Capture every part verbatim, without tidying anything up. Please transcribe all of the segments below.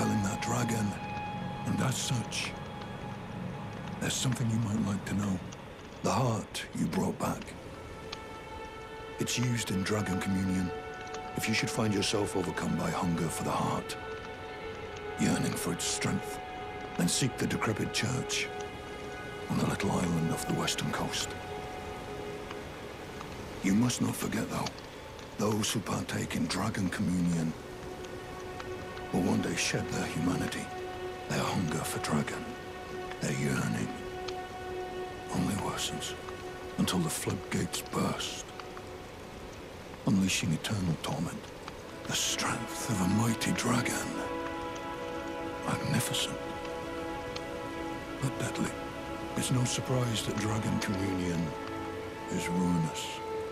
killing that dragon. And as such, there's something you might like to know. The heart you brought back. It's used in Dragon Communion. If you should find yourself overcome by hunger for the heart, yearning for its strength, then seek the decrepit church on the little island off the western coast. You must not forget, though, those who partake in Dragon Communion will one day shed their humanity, their hunger for dragon, their yearning only worsens until the floodgates burst, unleashing eternal torment. The strength of a mighty dragon. Magnificent, but deadly. It's no surprise that Dragon Communion is ruinous.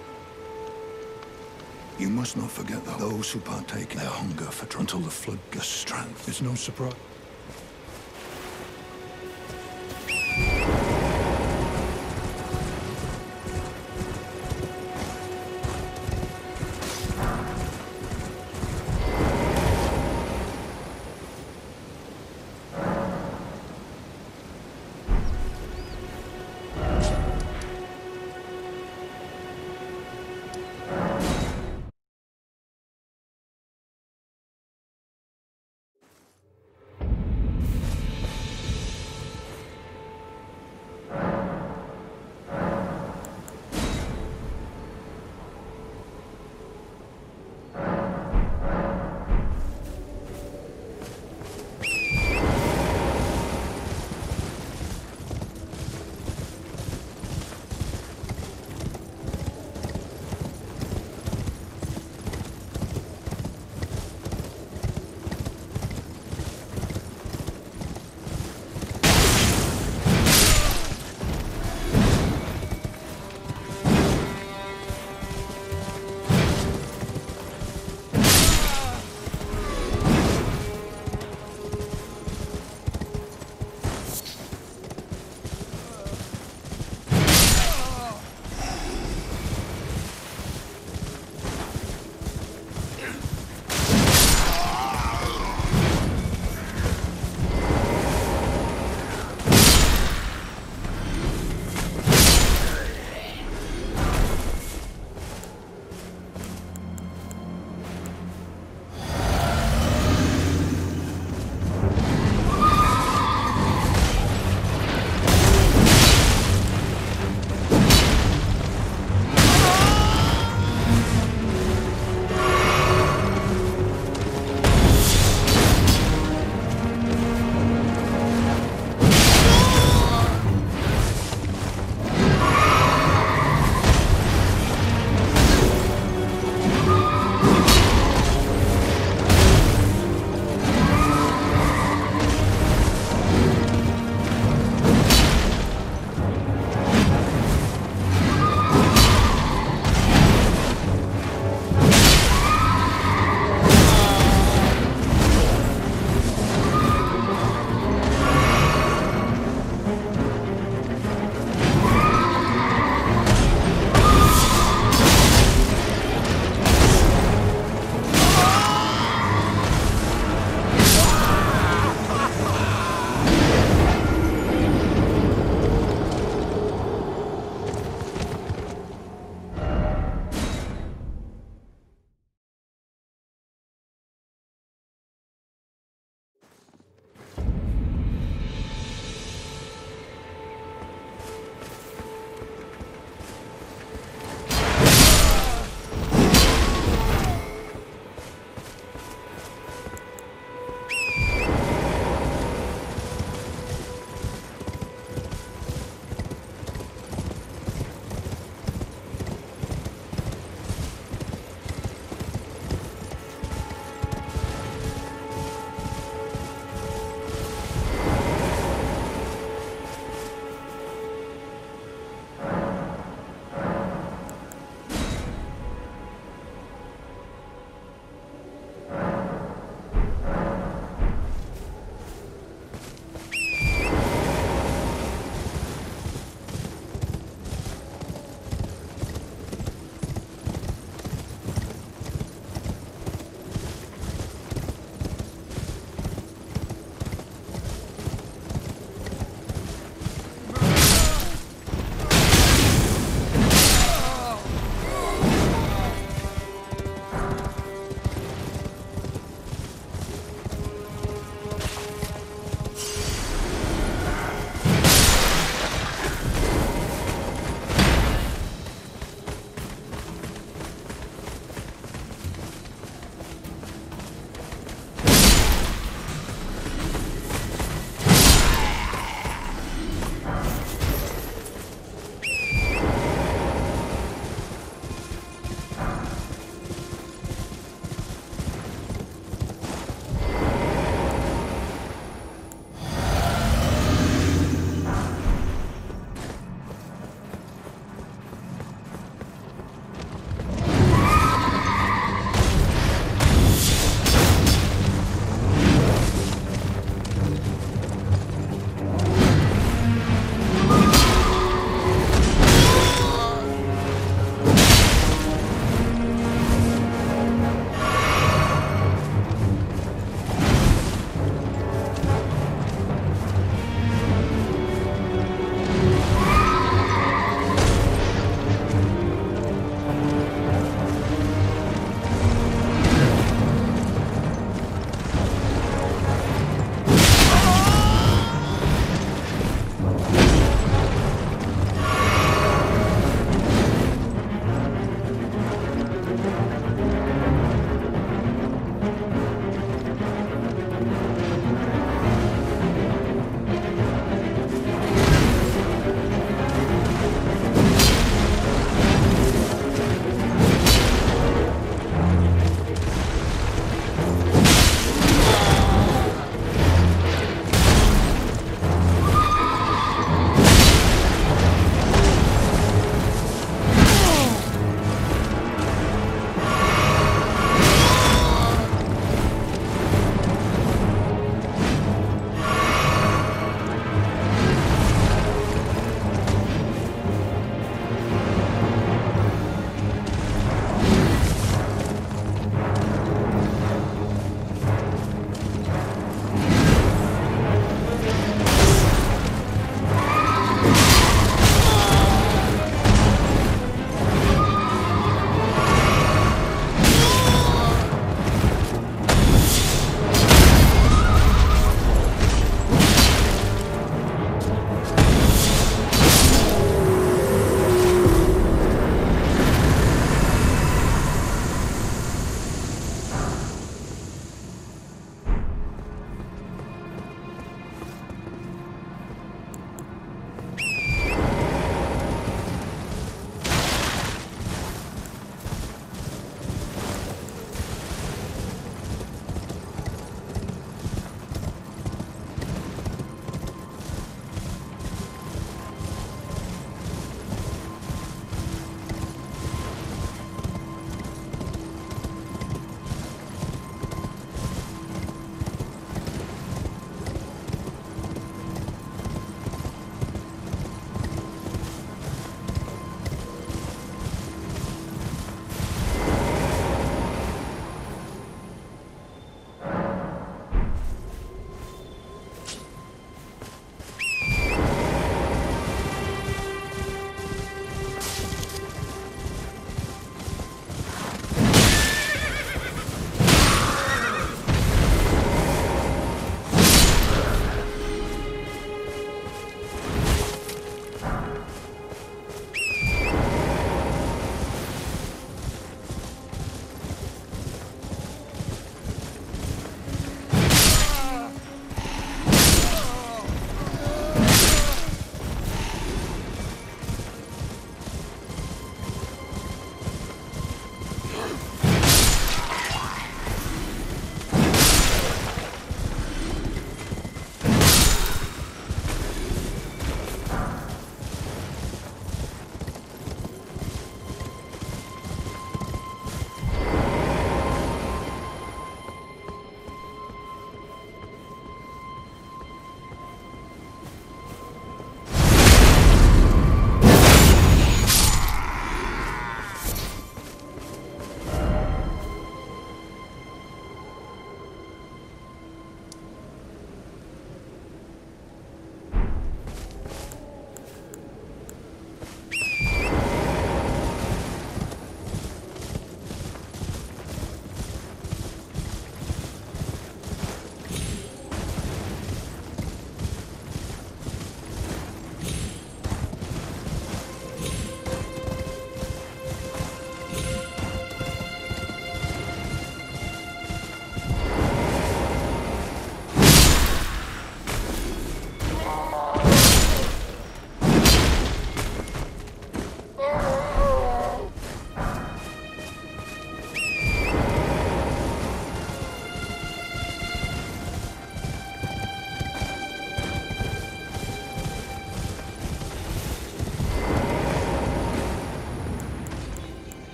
You must not forget, though, those who partake in their hunger for dragon until the floodgates strength. It's no surprise.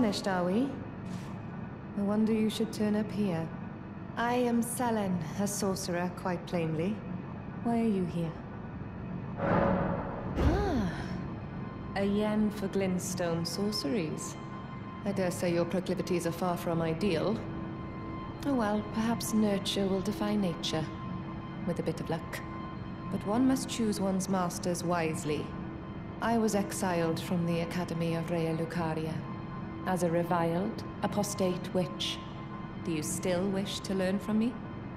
astonished, are we? No wonder you should turn up here. I am Selen, a sorcerer, quite plainly. Why are you here? Ah, a yen for glintstone sorceries. I dare say your proclivities are far from ideal. Oh well, perhaps nurture will defy nature, with a bit of luck. But one must choose one's masters wisely. I was exiled from the Academy of Raya Lucaria as a reviled, apostate witch. Do you still wish to learn from me?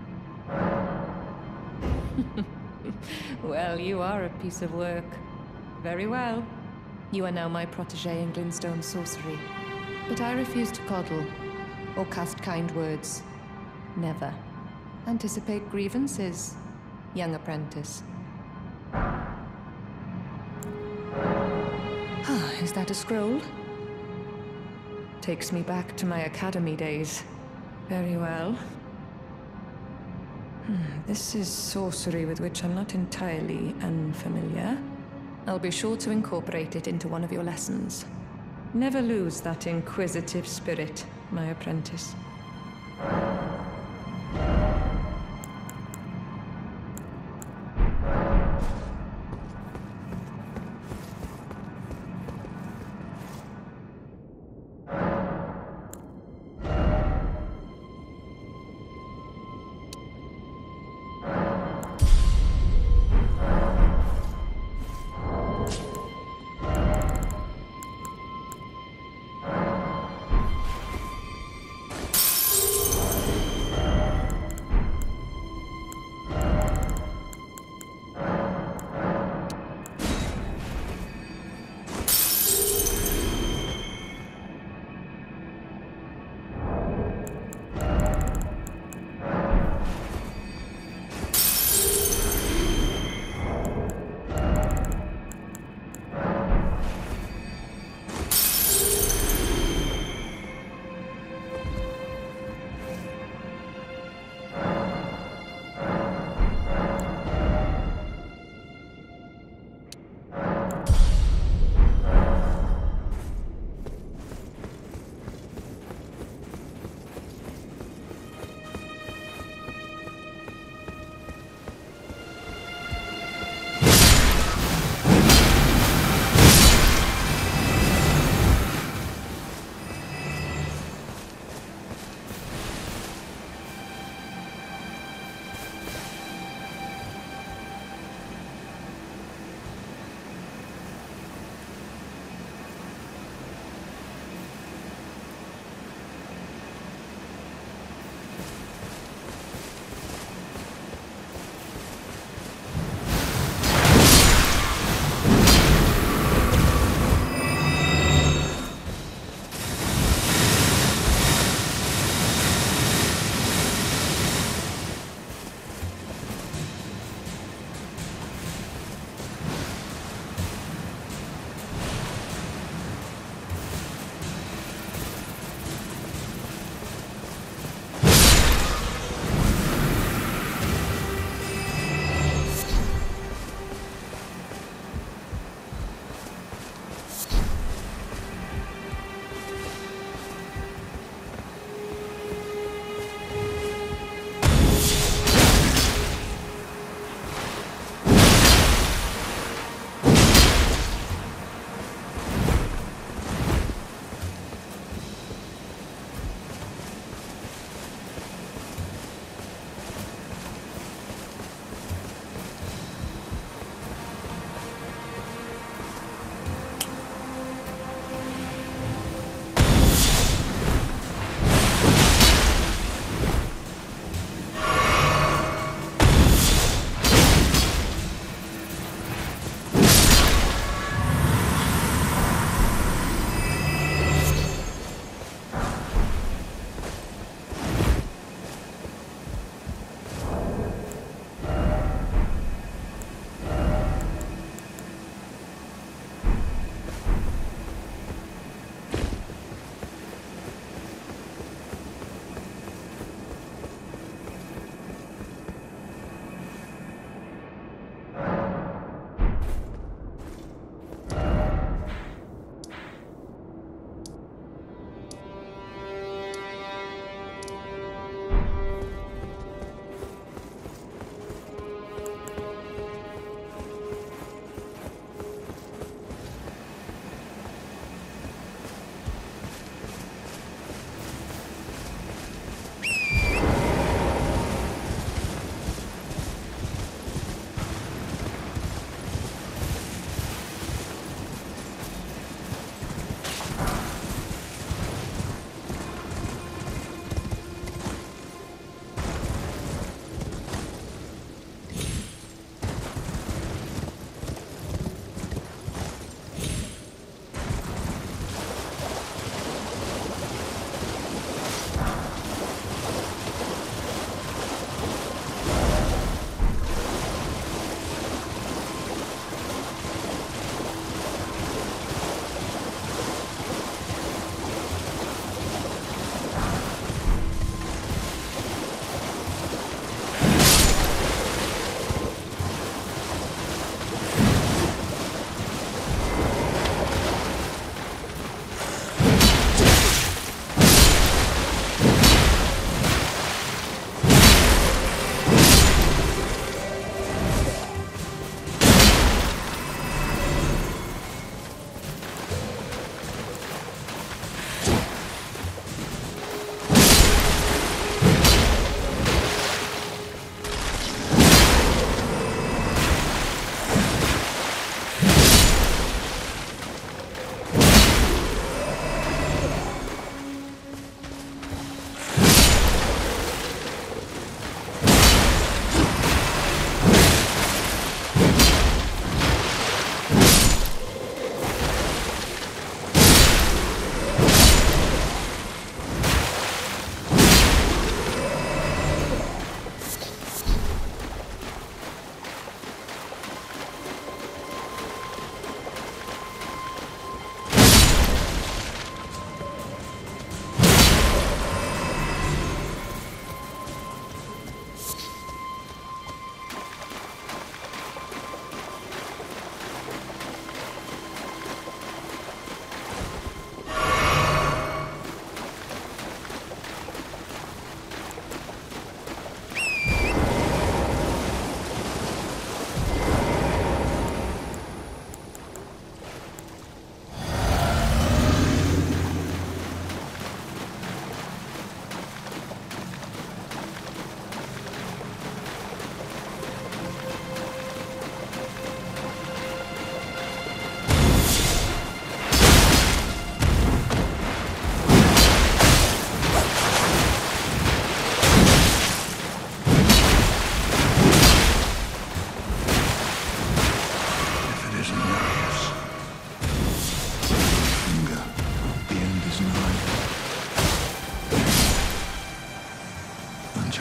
Well, you are a piece of work. Very well. You are now my protégé in glintstone sorcery. But I refuse to coddle, or cast kind words. Never. Anticipate grievances, young apprentice. Ah, is that a scroll? Takes me back to my academy days. Very well. Hmm, this is sorcery with which I'm not entirely unfamiliar. I'll be sure to incorporate it into one of your lessons. Never lose that inquisitive spirit, my apprentice.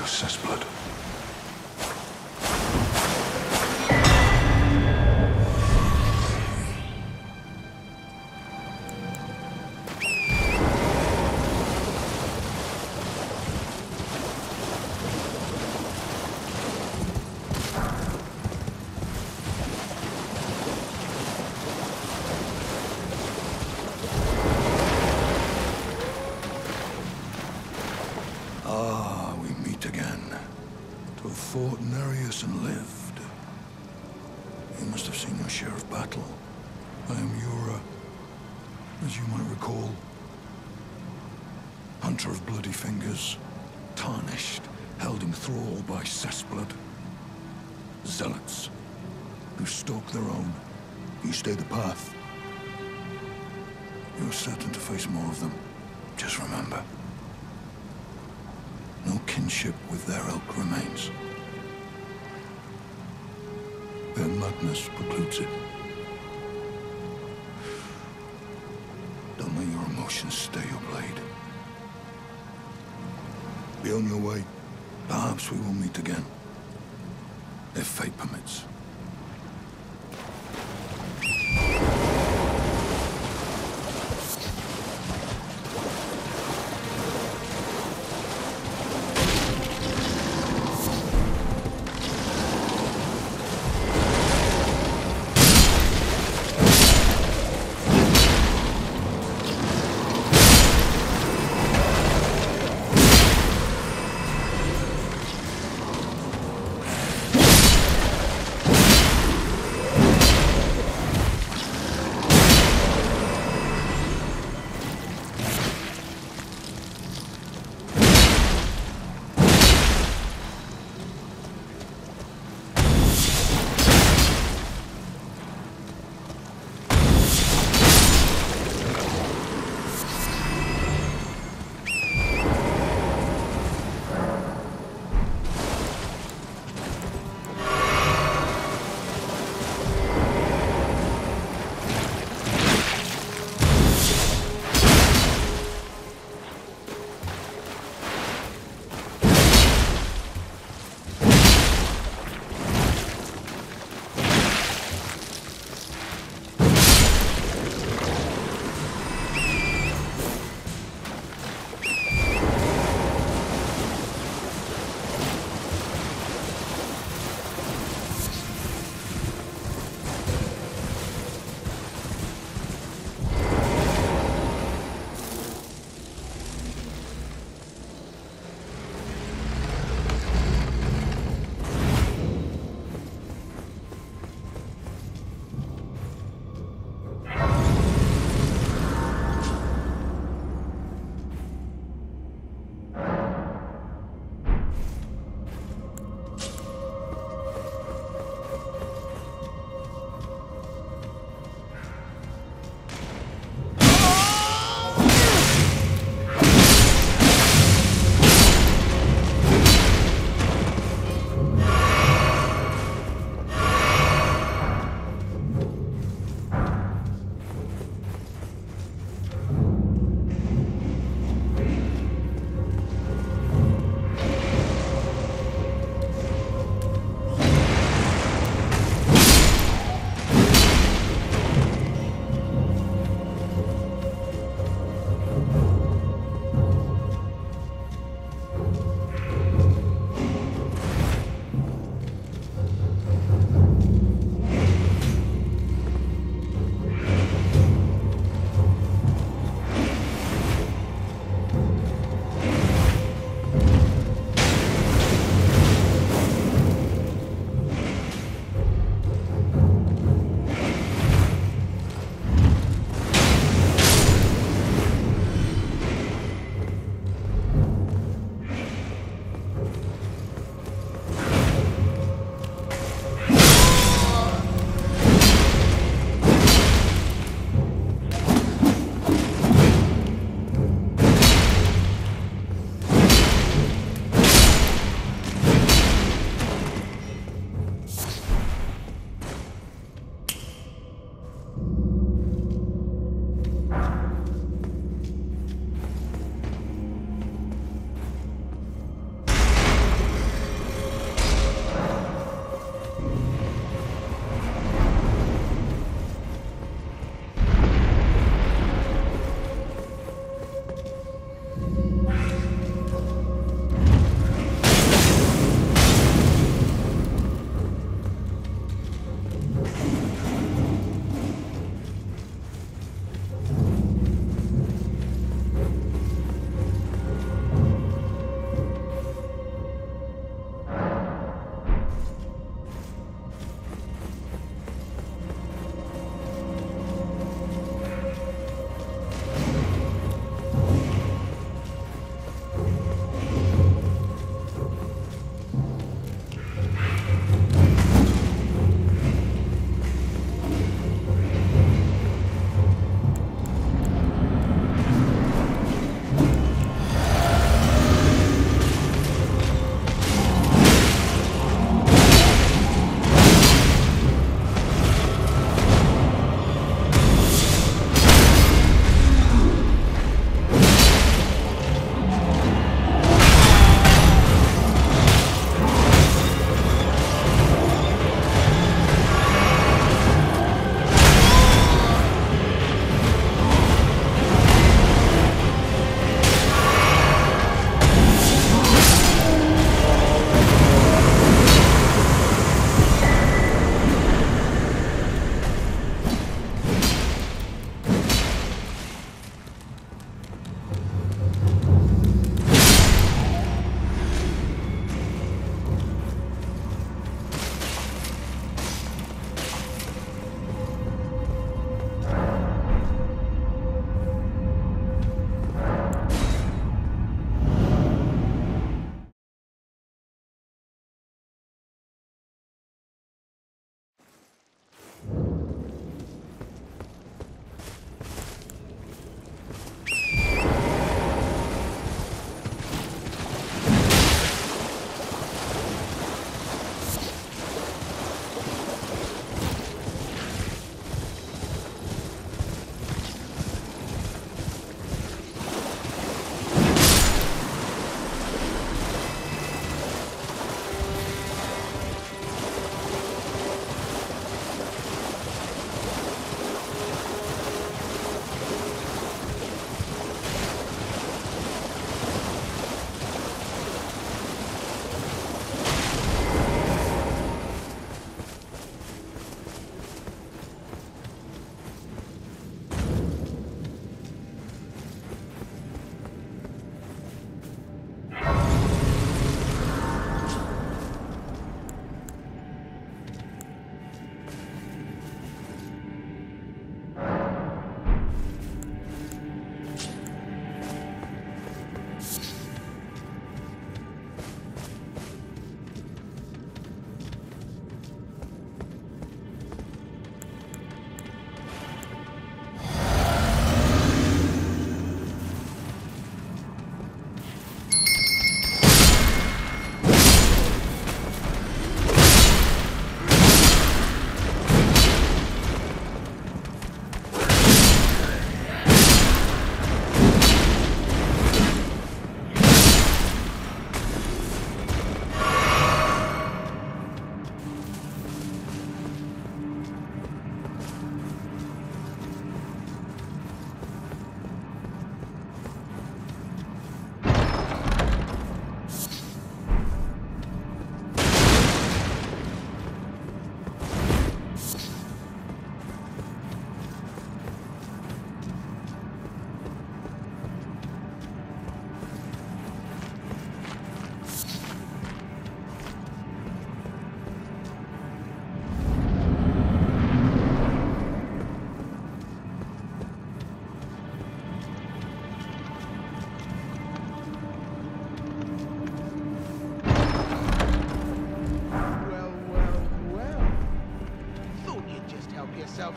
your cessblood. Ah, we meet again. To have fought Nereus and lived. You must have seen your share of battle. I am Yura, as you might recall. Hunter of bloody fingers, tarnished, held in thrall by cessblood. Zealots, who stalk their own. You stay the path. You're certain to face more of them. Just remember. No kinship with their ilk remains. Their madness precludes it. Don't let your emotions stay your blade. Be on your way. Perhaps we will meet again. If fate permits.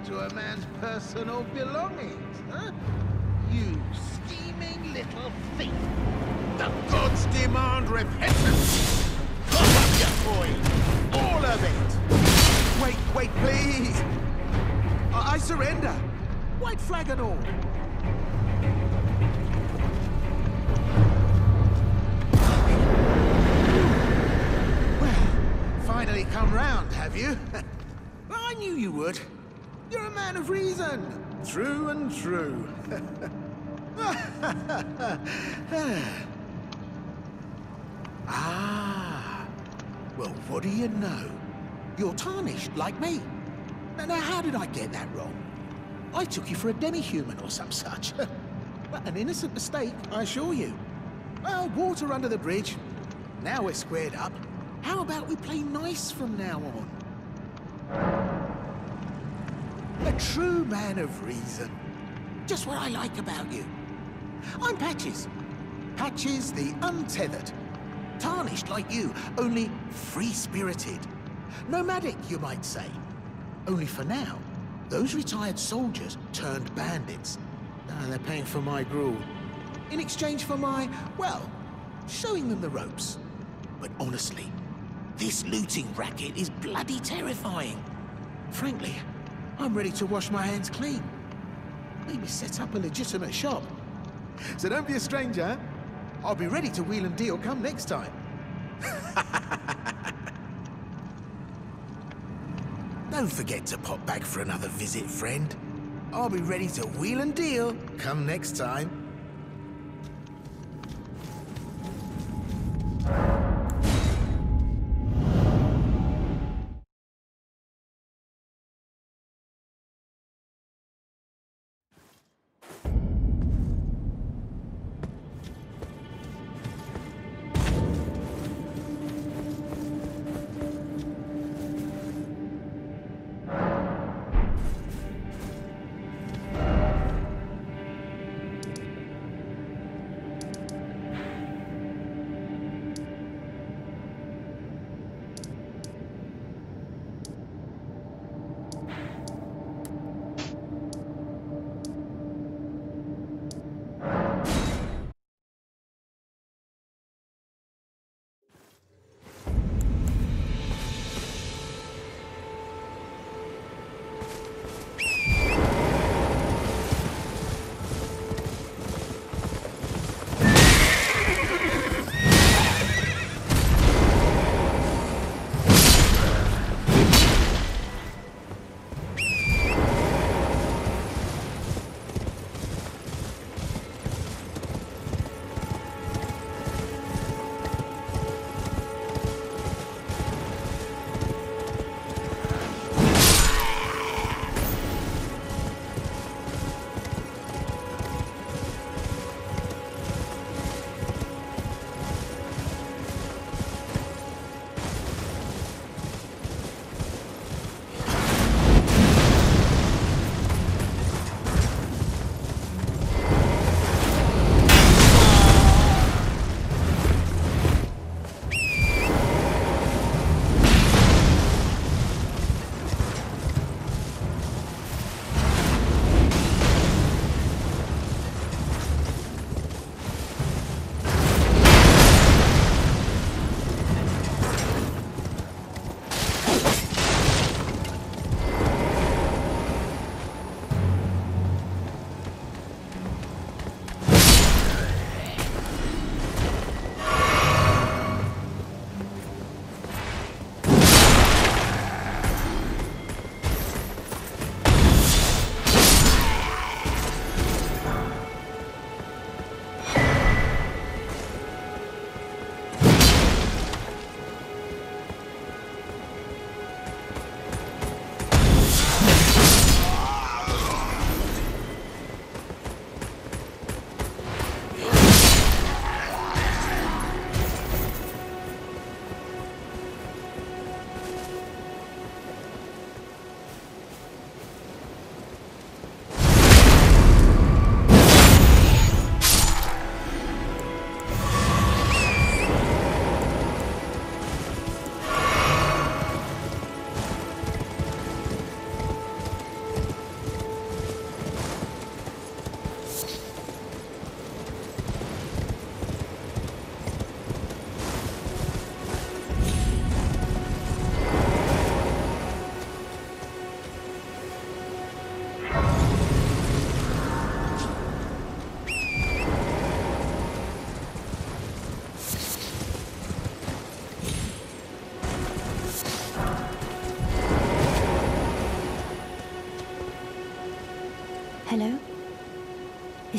to a man's personal belongings, huh? You scheming little thief! The gods demand repentance! Put up your coin! All of it! Wait, wait, please! I, I surrender! White flag and all! Well, finally come round, have you? I knew you would. You're a man of reason. True and true. Ah. Well, what do you know? You're tarnished, like me. Now, now, how did I get that wrong? I took you for a demi-human or some such. But an innocent mistake, I assure you. Well, water under the bridge. Now we're squared up. How about we play nice from now on? A true man of reason. Just what I like about you. I'm Patches. Patches the Untethered. Tarnished like you, only free-spirited. Nomadic, you might say. Only for now, those retired soldiers turned bandits. Ah, they're paying for my gruel. In exchange for my, well, showing them the ropes. But honestly, this looting racket is bloody terrifying. Frankly, I'm ready to wash my hands clean. Maybe set up a legitimate shop. So don't be a stranger. I'll be ready to wheel and deal come next time. Don't forget to pop back for another visit, friend. I'll be ready to wheel and deal come next time.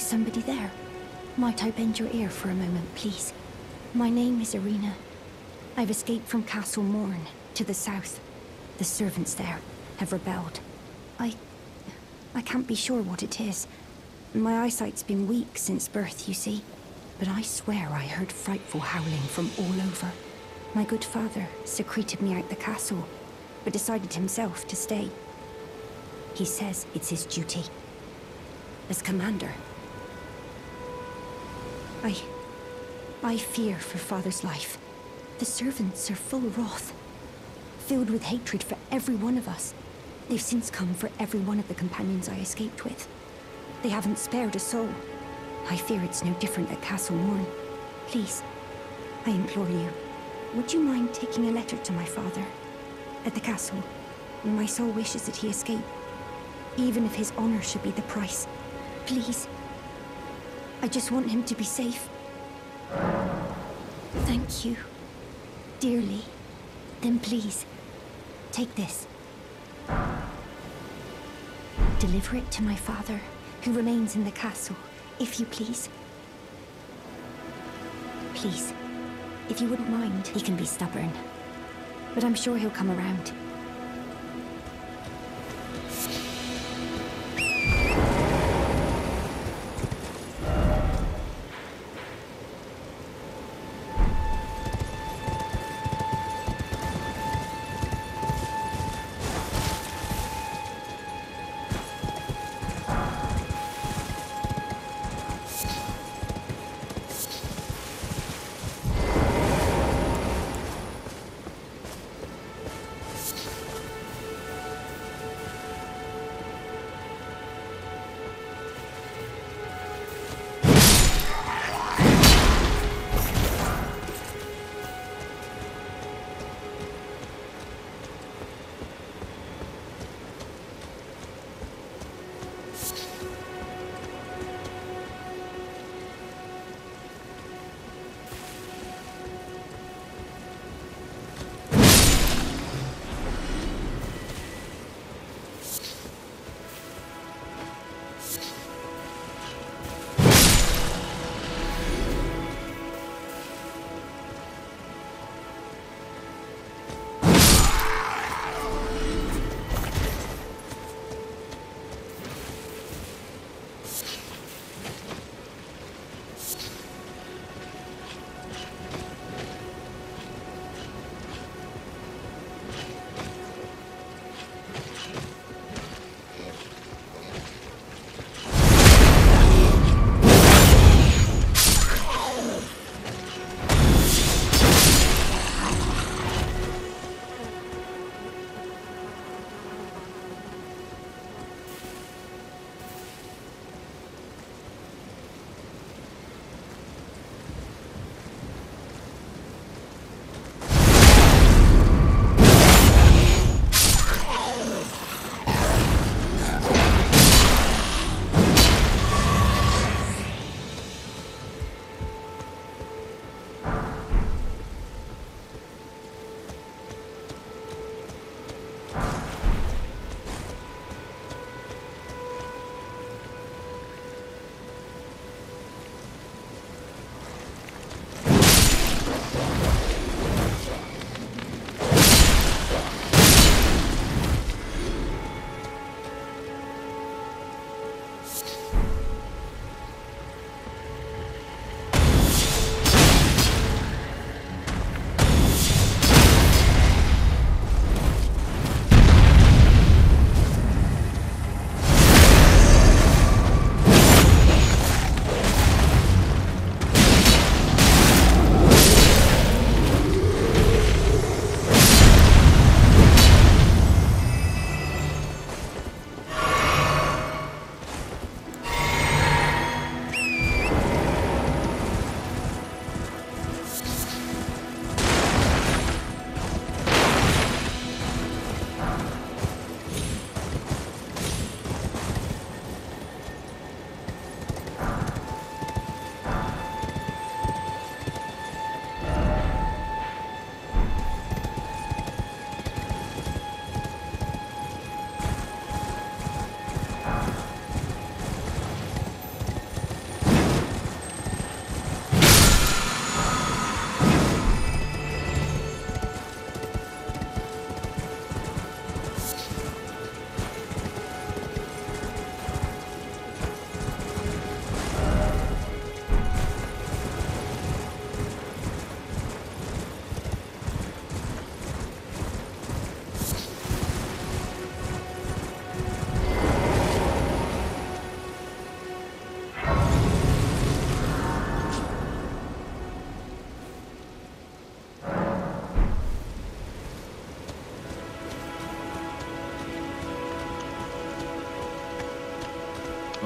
somebody there? Might I bend your ear for a moment, please? My name is Irina. I've escaped from Castle Morn, to the south. The servants there have rebelled. I... I can't be sure what it is. My eyesight's been weak since birth, you see. But I swear I heard frightful howling from all over. My good father secreted me out the castle, but decided himself to stay. He says it's his duty. As commander. I... I fear for father's life. The servants are full wrath, filled with hatred for every one of us. They've since come for every one of the companions I escaped with. They haven't spared a soul. I fear it's no different at Castle Morn. Please, I implore you, would you mind taking a letter to my father? At the castle, my sole wish is that he escape. Even if his honor should be the price. Please. I just want him to be safe. Thank you. Dearly. Then please, take this. Deliver it to my father, who remains in the castle, if you please. Please, if you wouldn't mind. He can be stubborn, but I'm sure he'll come around.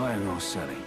Buying or selling?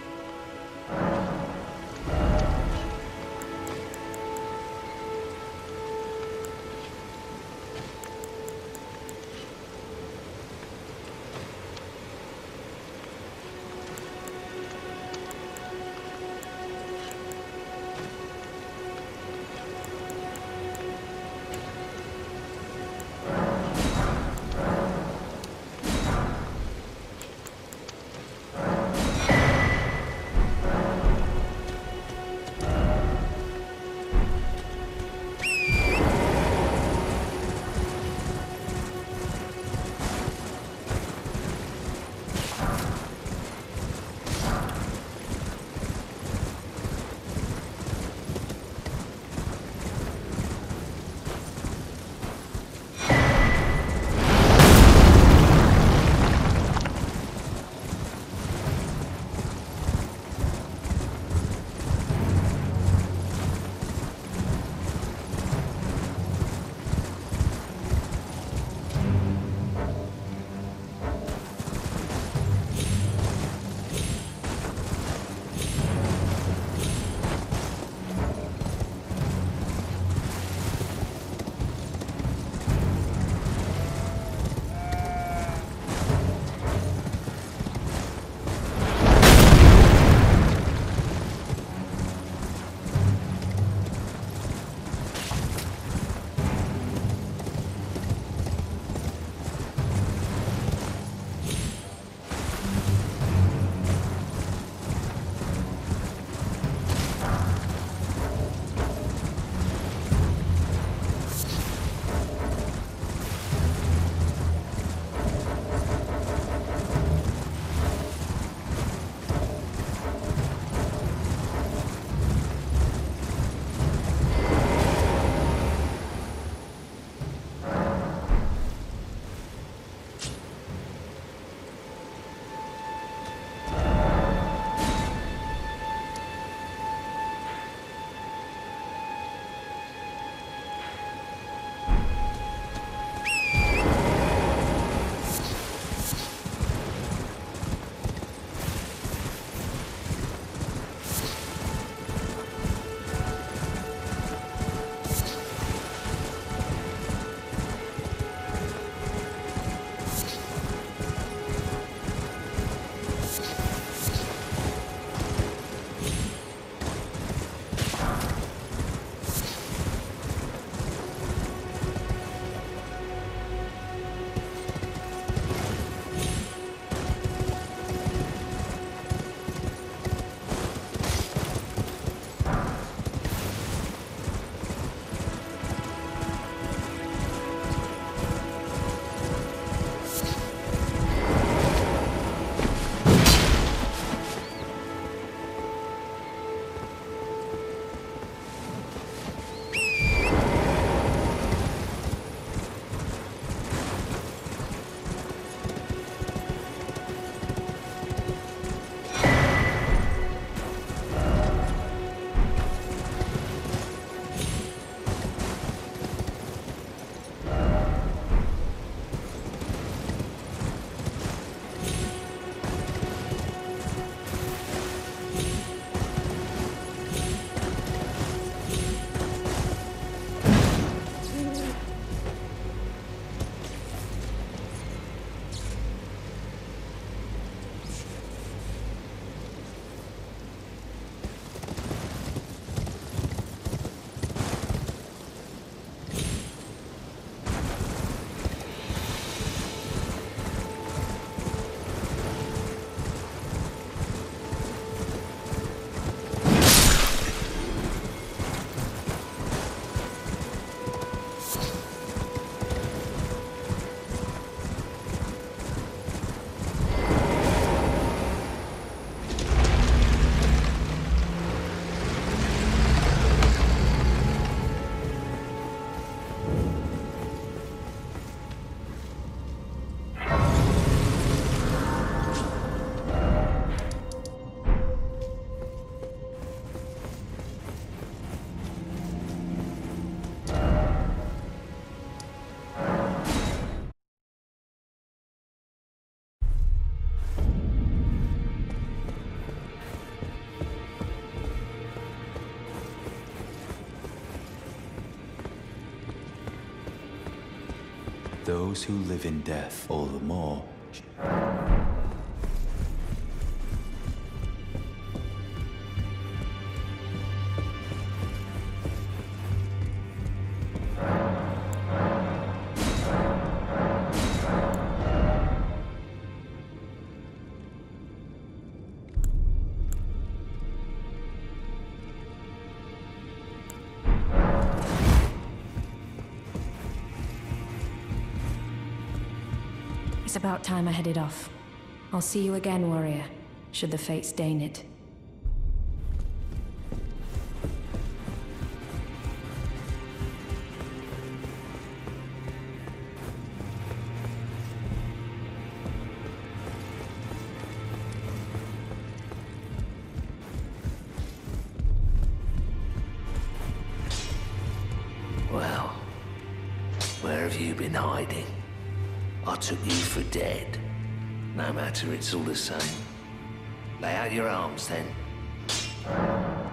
those who live in death all the more. It's about time I headed off. I'll see you again, warrior, should the fates deign it. Well, where have you been hiding? I took you for dead. No matter, it's all the same. Lay out your arms, then.